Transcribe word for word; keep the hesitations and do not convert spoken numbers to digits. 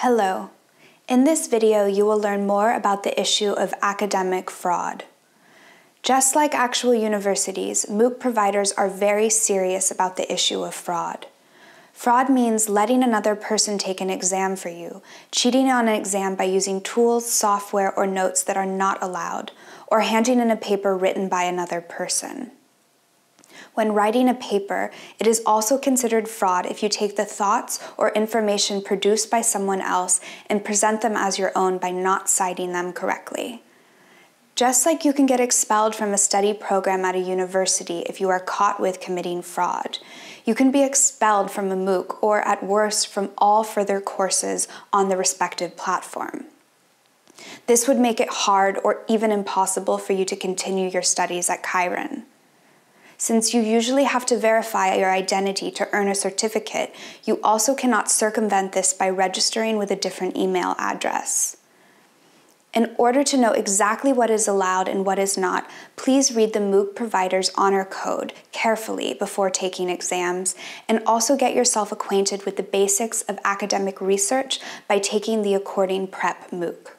Hello. In this video, you will learn more about the issue of academic fraud. Just like actual universities, MOOC providers are very serious about the issue of fraud. Fraud means letting another person take an exam for you, cheating on an exam by using tools, software, or notes that are not allowed, or handing in a paper written by another person. When writing a paper, it is also considered fraud if you take the thoughts or information produced by someone else and present them as your own by not citing them correctly. Just like you can get expelled from a study program at a university if you are caught with committing fraud, you can be expelled from a MOOC or, at worst, from all further courses on the respective platform. This would make it hard or even impossible for you to continue your studies at Chiron. Since you usually have to verify your identity to earn a certificate, you also cannot circumvent this by registering with a different email address. In order to know exactly what is allowed and what is not, please read the MOOC provider's honor code carefully before taking exams, and also get yourself acquainted with the basics of academic research by taking the According Prep MOOC.